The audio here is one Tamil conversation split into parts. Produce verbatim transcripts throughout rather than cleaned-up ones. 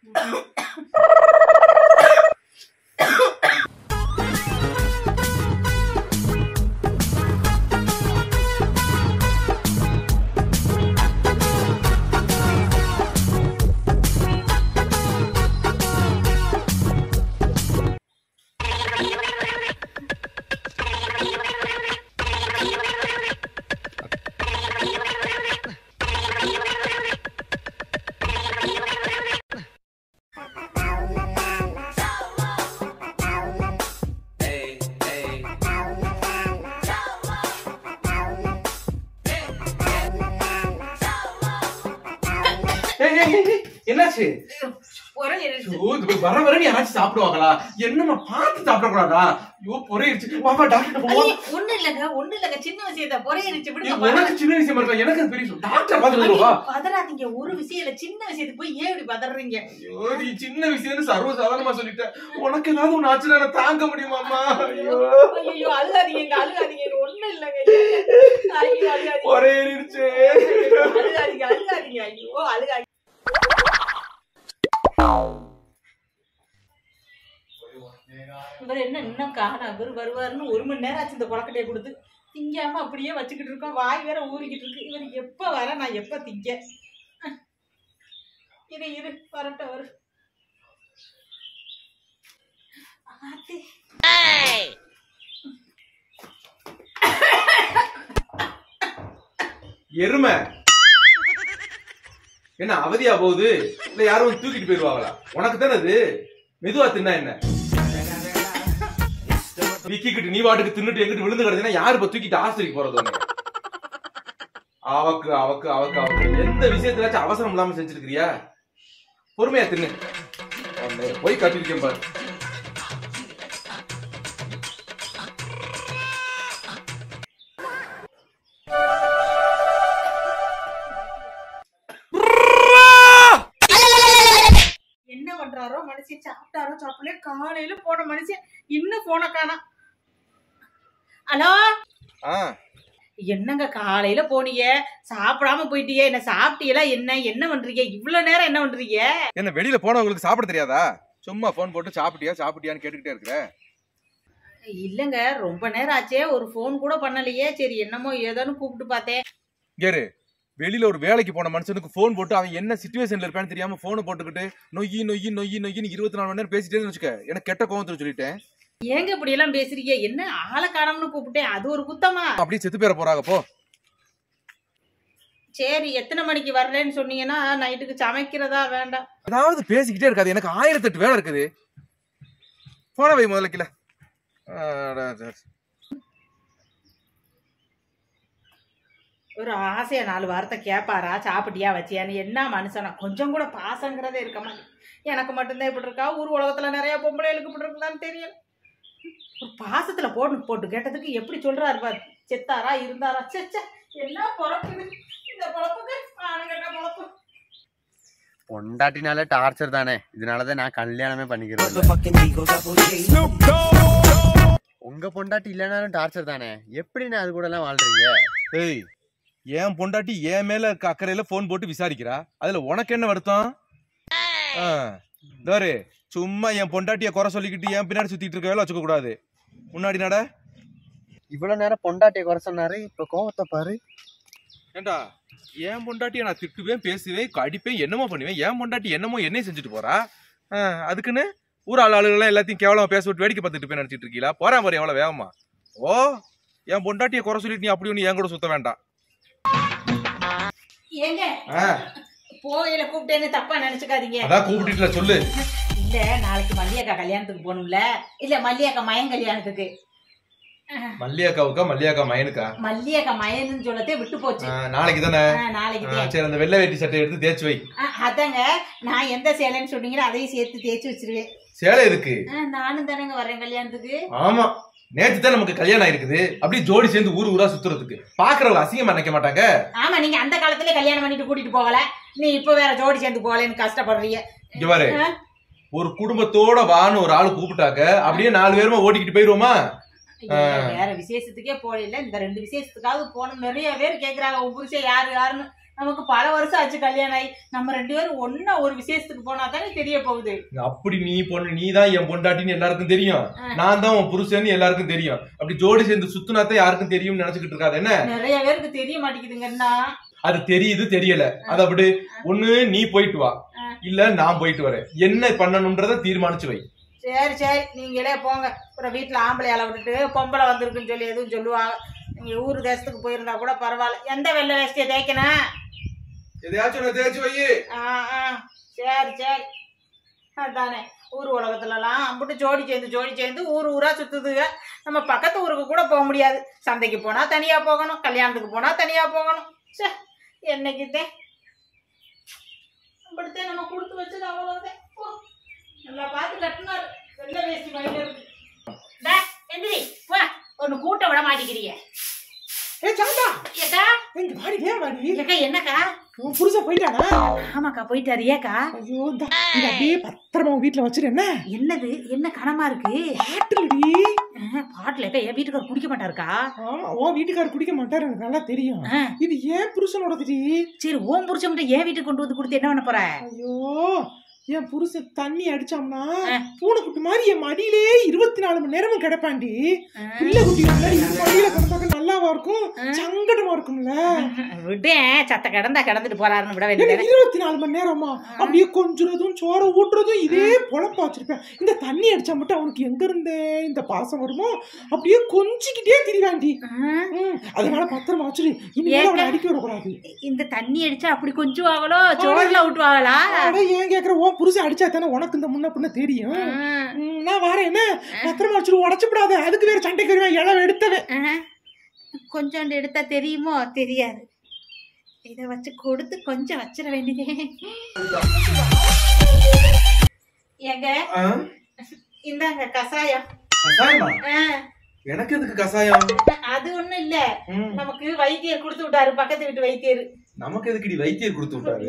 என்னாச்சு? வர வர நீ யாராச்சும் சாப்பிடுவாங்களா? என்னமா பார்த்து சாப்பிடக்கூடாதா? ஐயோ பொறையிருச்சு. வாமா டாக்டர் போவோம். ஒண்ணு இல்லங்க ஒண்ணு இல்லங்க சின்ன விஷயத்தை பொறையிருச்சு விடுங்க. உனக்கு சின்ன விஷயம் இருக்கா? எனக்கு அது பெரிய டாக்டர் பார்த்து வந்துருவா. பதறாதீங்க. ஒரு விஷயம் இல்ல, சின்ன விஷயத்துக்கு போய் ஏன் இப்படி பதறீங்க? ஐயோ நீ சின்ன விஷயம்னு சர்வ சாதாரணமா சொல்லிட்ட. உனக்கு ஏதாவது ஒண்ணு ஆச்சுன்னா நான் தாங்க முடியுமாமா? ஐயோ ஐயோ அழுகாதீங்க அழுகாதீங்க. ஒண்ணு இல்லங்க. ஐயோ அழுகாதீங்க. பொறையிருச்சு. அழுகாதீங்க அழுகாதீங்க. ஐயோ அழுகாதீங்க. இவர் என்ன இன்னும் காணா? இவர் வருவாருன்னு ஒரு மணி நேரம் ஆச்சு இந்த கொலக்கட்டையை கொடுத்து. திங்காம அப்படியே வச்சுக்கிட்டு இருக்கோம். வாய் வேற ஊறிக்கிட்டு இருக்கு. இவர் எப்ப வர நான் எப்ப திங்க? இரு இரு வரட்டும் வரு. எருமை என்ன அவதியா போகுது? இல்ல யாரும் தூக்கிட்டு போயிருவாங்களா? உனக்கு தானே அது. மெதுவா தின்னா என்ன? விக்கிக்கிட்டு நீ வாட்டுக்கு தின்னுட்டு எங்கிட்டு விழுந்து கிடச்சுன்னா யாரு இப்ப தூக்கிட்டு ஆஸ்திரிக்கு போறது? அவக்கு அவக்கு அவக்கு அவக்கு எந்த விஷயத்திலாச்சும் அவசரம் இல்லாம செஞ்சிருக்கிறியா? பொறுமையா தின்னு. போய் கட்டிருக்கேன் பாரு. மனுஷன் சாப்பிட்டாரோ சாப்பிடல. காலையில போன மனுஷன் இன்னும் போன காணா. ஹலோ என்னங்க காலையில போனீங்க சாப்பிடாம போயிட்டீங்க? என்ன சாப்பிட்டீங்களா? என்ன என்ன பண்றீங்க இவ்வளவு நேரம்? என்ன பண்றீங்க? என்ன வெளியில போனவங்களுக்கு சாப்பிட தெரியாதா? சும்மா போன் போட்டு சாப்பிட்டியா சாப்பிட்டியான்னு கேட்டுக்கிட்டே இருக்கிற. இல்லங்க ரொம்ப நேரம் ஆச்சே, ஒரு போன் கூட பண்ணலையே. சரி என்னமோ ஏதோன்னு கூப்பிட்டு பார்த்தேன். கேரு வெளியில ஒரு வேலைக்கு போன மனுஷனுக்கு போன் போட்டு அவன் என்ன சிச்சுவேஷன்ல இருப்பான்னு தெரியாம போனை போட்டுக்கிட்டு நொய்யி நொய்யி நொய்யி நொய்யின்னு இருபத்தி நாலு மணி நேரம் பேசிட்டே வச்சுக்க. எனக்கு கெட்ட கோவத்துல சொல்லிட்டேன். ஏங்க இப்படி எல்லாம் பேசுறீங்க? என்ன ஆளை காணோம்னு கூப்பிட்டேன், அது ஒரு குத்தமா? அப்படியே செத்து பேர போறாங்க போ. சரி எத்தனை மணிக்கு வரலன்னு சொன்னீங்கன்னா நைட்டுக்கு சமைக்கிறதா வேண்டாம்? அதாவது பேசிக்கிட்டே இருக்காது. எனக்கு ஆயிரத்தி எட்டு வேலை இருக்குது. போன வை முதல்ல கீழே. ஒரு ஆசையா நாலு வாரத்தை கேட்பாரா சாப்பிட்டியா வச்சியான்னு? என்ன மனுஷனா? கொஞ்சம் கூட பாசங்கிறதே இருக்க மாட்டேன். எனக்கு மட்டும்தான் இப்படி இருக்கா? ஊர் உலகத்துல நிறைய பொம்பளைகளுக்கு இப்படி இருக்குதான்னு தெரியல. ஒரு பாசத்துல போட்டு போட்டு கேட்டதுக்கு எப்படி சொல்றாரு பாரு. செத்தாரா இருந்தாரா? செச்ச என்ன பொழப்புது இந்த பொழப்புக்கு? ஆணுங்கட்ட பொழப்பு. பொண்டாட்டினால டார்ச்சர் தானே. இதனாலதான் நான் கல்யாணமே பண்ணிக்கிறேன். உங்க பொண்டாட்டி இல்லைனாலும் டார்ச்சர் தானே. எப்படி நான் அது கூட எல்லாம் வாழ்றீங்க? ஏய் என் பொண்டாட்டி என் மேல இருக்க அக்கறையில போன் போட்டு விசாரிக்கிறா. அதுல உனக்கு என்ன வருத்தம்? தோரு சும்மா என் பொண்டாட்டிய குறை சொல்லிக்கிட்டு என் பின்னாடி சுத்திட்டு இருக்க வேலை வச்சுக்க கூடாது. முன்னாடி நட. இவ்வளவு நேரம் பொண்டாட்டிய குறை சொன்னாரு, இப்ப கோவத்தை பாரு. ஏண்டா என் பொண்டாட்டிய நான் திட்டுவேன் பேசுவேன் அடிப்பேன் என்னமோ பண்ணுவேன். என் பொண்டாட்டி என்னமோ என்னையும் செஞ்சுட்டு போறா. அதுக்குன்னு ஊர் ஆள் ஆளுகள்லாம் எல்லாத்தையும் கேவலமா பேச விட்டு வேடிக்கை பார்த்துட்டு போய் நினைச்சிட்டு இருக்கீங்களா? போறா பாரு எவ்வளவு வேகமா. ஓ என் பொண்டாட்டிய குறை சொல்லிட்டு நீ அப்படி ஒண்ணு என் கூட சுத்த வேண்டாம். ஏங்க போயில கூப்பிட்டேன்னு தப்பா நினைச்சுக்காதீங்க. அதான் கூப்பிட்டுல சொல்லு. இல்ல நாளைக்கு மல்லியக்கா கல்யாணத்துக்கு போகணும்ல. இல்ல மல்லியக்கா மயன் கல்யாணத்துக்கு. மல்லியக்காவுக்கா மல்லியக்கா மயனுக்கா? மல்லியக்கா மயன்னு சொல்லத்தே விட்டு போச்சு. நாளைக்கு தானே? நாளைக்கு. சரி அந்த வெள்ளை வேட்டி சட்டை எடுத்து தேய்ச்சி வை. அதாங்க நான் எந்த சேலைன்னு சொன்னீங்களோ அதையும் சேர்த்து தேய்ச்சி வச்சிருவேன். சேலை எதுக்கு? நானும் தானேங்க வரேன் கல்யாணத்துக்கு. ஆமா நேற்று தான் நமக்கு கல்யாணம் ஆயிருக்குது. அப்படியே ஜோடி சேர்ந்து ஊரு ஊரா சுத்துறதுக்கு. பாக்குறவங்க அசிங்கமா நினைக்க மாட்டாங்க. ஆமா நீங்க அந்த காலத்துல கல்யாணம் பண்ணிட்டு கூட்டிட்டு போகல. நீ இப்ப வேற ஜோடி சேர்ந்து போகலன்னு கஷ்டப்படுறீங்க. இங்க பாரு ஒரு குடும்பத்தோட வான்னு ஒரு ஆளு கூப்பிட்டாக்க அப்படியே நாலு பேருமா ஓட்டிக்கிட்டு போயிருவோமா? வேற விசேஷத்துக்கே போகல. இந்த ரெண்டு விசேஷத்துக்காவது போனோம். நிறைய பேர் கேக்குறாங்க உன் புருஷன் யாரு யாருன்னு. நமக்கு பல வருஷம் ஆச்சு கல்யாணம் ஆகி. நம்ம ரெண்டு பேரும் ஒன்னா ஒரு விசேஷத்துக்கு போனா தானே தெரிய போகுது. அப்படி நீ பொண்ணு நீ தான் என் பொண்டாட்டின்னு எல்லாருக்கும் தெரியும், நான் தான் உன் புருஷன் எல்லாருக்கும் தெரியும். அப்படி ஜோடி சேர்ந்து சுத்துனாத்தான் யாருக்கும் தெரியும்னு நினைச்சுக்கிட்டு இருக்காது என்ன? நிறைய பேருக்கு தெரிய மாட்டேங்குதுங்கன்னா. அது தெரியுது தெரியல, அது அப்படி ஒண்ணு நீ போயிட்டு வா, இல்ல நான் போயிட்டு வரேன். என்ன பண்ணணும்ன்றத தீர்மானிச்சு வை. சரி சரி நீங்களே போங்க. அப்புறம் வீட்டுல ஆம்பளையால விட்டுட்டு பொம்பளை வந்திருக்குன்னு சொல்லி எதுவும் சொல்லுவாங்க. நீங்க ஊரு தேசத்துக்கு போயிருந்தா கூட பரவாயில்ல. எந்த வெள்ளை வேஷ்டியை தேய்க்கணும்? எதையாச்சும் தேய்ச்சி வை. சரி சரி அதானே. ஊர் உலகத்துல எல்லாம் அம்பிட்டு ஜோடி சேர்ந்து ஜோடி சேர்ந்து ஊர் ஊரா சுத்துதுங்க. நம்ம பக்கத்து ஊருக்கு கூட போக முடியாது. சந்தைக்கு போனா தனியா போகணும், கல்யாணத்துக்கு போனா தனியா போகணும். சே என்னைக்குதே அப்படித்தான் நம்ம கொடுத்து வச்சது அவ்வளவுதான். நல்லா பார்த்து கட்டினாரு. வெள்ளை வேஷ்டி மையில இருக்கு. எந்திரி வா, ஒன்னு கூட்ட விட மாட்டேங்கிறீங்க. ஏ சாந்தா, ஏக்கா எங்க வாடி வே வாடி. ஏக்கா என்னக்கா? உன் புருஷன் போயிட்டானா? ஆமாக்கா போயிட்டாரு. ஏக்கா? ஐயோ இந்த இத அப்படியே பத்திரமா உன் வீட்டுல வச்சிரு. என்ன என்னது என்ன கனமா இருக்கு? பாட்டுலடி. பாட்டுல ஏக்கா என் வீட்டுக்காரர் குடிக்க மாட்டாருக்கா? ஆமா உன் வீட்டுக்காரர் குடிக்க மாட்டாரு, எனக்கு நல்லா தெரியும். இது ஏன் புருஷனோடதுடி? சரி ஓம் புருஷன் மட்டும் என் வீட்டுக்கு கொண்டு வந்து கொடுத்து என்ன பண்ண போற? ஐயோ என் புருஷன் தண்ணி அடிச்சாம்னா பூனைக்குட்டி மாதிரி என் மடியிலே இருபத்தி நாலு மணி நேரமும் கிடப்பாண்டி. பிள்ளை குட்டி மடியில கிடந்தாக்க நல்லாவா இருக்கும், சங்கடமா இருக்கும்ல. விட்டேன் சத்த கிடந்தா கிடந்துட்டு போறாருன்னு விட வேண்டியது. இருபத்தி நாலு மணி நேரமா அப்படியே கொஞ்சுறதும் சோற ஊட்டுறதும் இதே பொழப்பா வச்சிருப்பேன். இந்த தண்ணி அடிச்சா மட்டும் அவனுக்கு எங்க இருந்தே இந்த பாசம் வருமோ அப்படியே கொஞ்சிக்கிட்டே திரிவாண்டி. அதனால பத்திரமா வச்சிரு, இனிமேல் அவனை அடிக்க விடக்கூடாது. இந்த தண்ணி அடிச்சா அப்படி கொஞ்சுவாங்களோ சோறுல ஊட்டுவாங்களா? ஏன் கேக்குற? ஓ புருஷன் அடிச்சா தானே உனக்கு இந்த முன்ன பின்ன தெரியும். நான் வரேன் என்ன, பத்திரமா வச்சிரு, உடச்சுப்படாத. அதுக்கு வேற சண்டைக்கு வருவேன். இளவு எடுத்தவன் கொஞ்சம் எடுத்தா தெரியுமோ? தெரியாது. இத வச்சு கொடுத்து கொஞ்சம் வச்சிட வேண்டியதே. எங்க இந்தாங்க கசாயம். எனக்கு எதுக்கு கசாயம்? அது ஒண்ணும் இல்ல, நமக்கு வைத்தியர் கொடுத்து விட்டாரு, பக்கத்து வீட்டு வைத்தியர். நமக்கு எதுக்கு வைத்தியர் கொடுத்து விட்டாரு?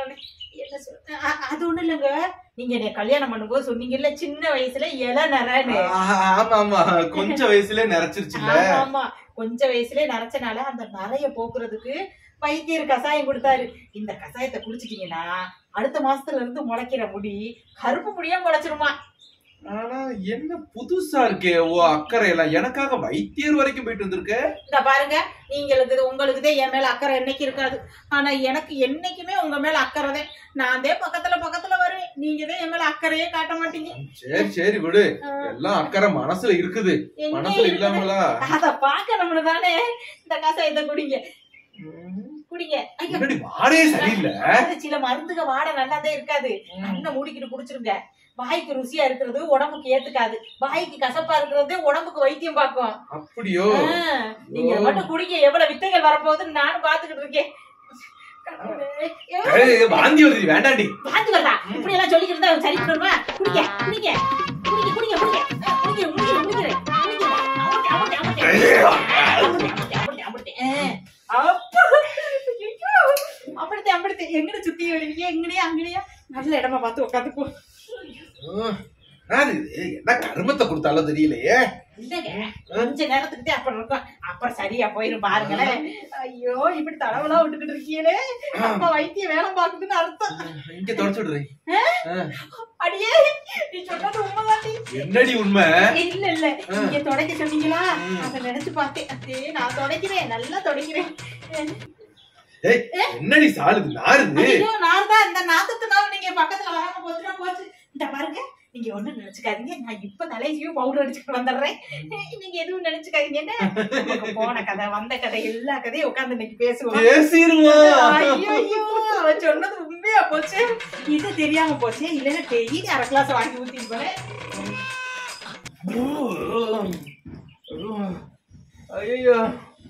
அது ஒண்ணும் இல்லங்க, நீங்க என்ன கல்யாணம் பண்ணும்போது சொன்னீங்கல்ல சின்ன வயசுல இலை நரன்னு. ஆமா ஆமா கொஞ்சம் வயசுல நிறைச்சிருச்சுல. ஆமா கொஞ்ச வயசுல நிறைச்சனால அந்த நரைய போக்குறதுக்கு வைத்தியர் கசாயம் கொடுத்தாரு. இந்த கசாயத்தை குடிச்சிட்டீங்கன்னா அடுத்த மாசத்துல இருந்து முளைக்கிற முடி கருப்பு முடியா முளைச்சிருமா. ஆனா என்ன புதுசா இருக்கே ஓ அக்கறை எல்லாம். எனக்காக வைத்தியர் வரைக்கும் போயிட்டு வந்திருக்க. இந்த பாருங்க, நீங்களுக்கு உங்களுக்குதான் என் மேல அக்கறை என்னைக்கு இருக்காது. ஆனா எனக்கு என்னைக்குமே உங்க மேல அக்கறை தான். நான் தான் பக்கத்துல பக்கத்துல வருவேன், நீங்க தான் என் மேல அக்கறையே காட்ட மாட்டீங்க. சரி சரி விடு, எல்லாம் அக்கறை மனசுல இருக்குது, மனசுல இல்லாமலா? அத பாக்கணும்னு தானே இந்த கசாயத்தை குடிங்க குடிங்க. வாடே சரியில்லை. சில மருந்துக வாட நல்லாதான் இருக்காது. கண்ணை மூடிக்கிட்டு குடிச்சிருங்க. வாய்க்கு ருசியா இருக்கிறது உடம்புக்கு ஏத்துக்காது, வாய்க்கு கசப்பா இருக்கிறது உடம்புக்கு வைத்தியம் பார்க்கும். அப்படியோ? நீங்க மட்டும் குடிங்க, எவ்வளவு வித்தைகள் வரப்போகுதுன்னு நானும் பாத்துக்கிட்டு இருக்கேன். வாந்தி வருது, வேண்டாண்டி. வாந்தி வருதா? இப்படி எல்லாம் சொல்லிக்கிட்டு இருந்தா சரி பண்ணுவா? குடிங்க குடிங்க குடிங்க குடிங்க குடிங்க குடிங்க குடிங்க குடிங்க அப்படித்தே அப்படித்தே எங்கட சுத்தி வருவீங்க, எங்கடையா அங்கடையா நல்ல இடமா பார்த்து உட்காந்துப்போ. என்ன கருமத்தை கொடுத்தாலும் தெரியலையே. இல்லங்க கொஞ்ச நேரத்துக்கிட்டே அப்புறம் இருக்கும், அப்புறம் சரியா போயிரும் பாருங்களேன். ஐயோ இப்படி தடவெல்லாம் விட்டுக்கிட்டு இருக்கீங்களே, நம்ம வைத்தியம் வேலை பாக்குதுன்னு அர்த்தம். இங்க தொடச்சு விடுறேன். அடியே நீ சொன்னது உண்மைதாண்டி. என்னடி உண்மை? இல்ல இல்ல நீங்க தொடக்க சொன்னீங்களா, அத நினைச்சு பார்த்தேன். அதே நான் தொடக்கிறேன், நல்லா தொடக்கிறேன். என்னடி சாலுது நாருது? ஐயோ நார்தான், இந்த நாத்தத்தினால நீங்க பக்கத்துல வராம போச்சுனா போச்சு. இந்த பாருங்க, நீங்க ஒண்ணும் நினைச்சுக்காதீங்க, நான் இப்ப தலைசியும் பவுடர் அடிச்சுட்டு வந்துடுறேன். நீங்க எதுவும் நினைச்சுக்காதீங்க. என்ன போன கதை வந்த கதை எல்லா கதையும் உட்காந்து இன்னைக்கு பேசுவோம். ஐயோ அவன் சொன்னது உண்மையா போச்சு, இது தெரியாம போச்சு. இல்லைன்னா டெய்லி அரை கிளாஸ் வாங்கி ஊத்திட்டு போறேன். ஐயோ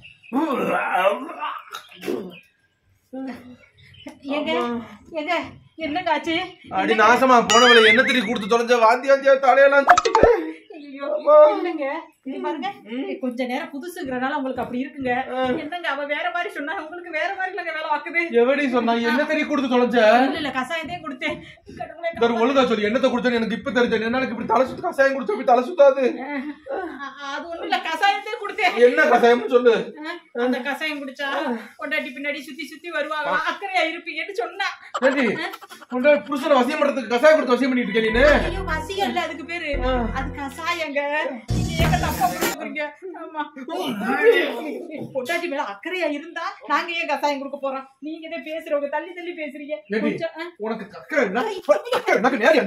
ஏங்க ஏங்க என்னங்க ஆச்சு? அடி நாசமா போனவளை என்ன திரி கொடுத்து தொலைஞ்ச வாந்தி வாந்தியா தலையெல்லாம். ஐயோ இல்லைங்க இது பாருங்க கொஞ்ச நேரம் புதுசுங்கிறனால உங்களுக்கு அப்படி இருக்குங்க. என்னங்க அவ வேற மாதிரி சொன்னா உங்களுக்கு வேற மாதிரி இல்லங்க வேலை வாக்குது. எவடி சொன்னா என்ன தெரிய கொடுத்து தொலைஞ்ச? இல்ல இல்ல கசாயத்தையே கொடுத்தேன். வேற ஒழுங்கா சொல்லி என்னத்தை குடிச்சேன்னு எனக்கு இப்ப தெரிஞ்ச. என்னால இப்படி தலை சுத்து கசாயம் குடிச்சா இப்படி தலை சுத்தாது. அது ஒண்ணு இல்ல கசாயத்தையே கொடுத்தேன். என்ன கசாயம்னு சொல்லு. அந்த கசாயம் குடிச்சா பொண்டாட்டி பின்னாடி சுத்தி சுத்தி வருவாங்க, அக்கறையா இருப்பீங்கன்னு சொன்னா. புருஷனை வசியம் பண்றதுக்கு கசாயம் கொடுத்து வசியம் பண்ணிட்டு இருக்கேன் நீ. ஐயோ வசியம் இல்ல அதுக்கு பேரு, அது கசாயங்க. நீங்க ஏங்க தப்பா புரிஞ்சுக்கிறீங்க? ஆமா பொண்டாட்டி மேல அக்கறையா இருந்தா நாங்க ஏன் கசாயம் கொடுக்க போறோம்? நீங்க இதே பேசுறவங்க தள்ளி தள்ளி பேசுறீங்க. உனக்கு அக்கறை என்ன? எனக்கு நேரி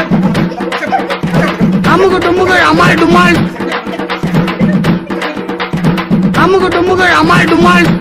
அமுகு டுமுகு அமால் டுமால் அமுகு டுமுகு அமால் டுமால்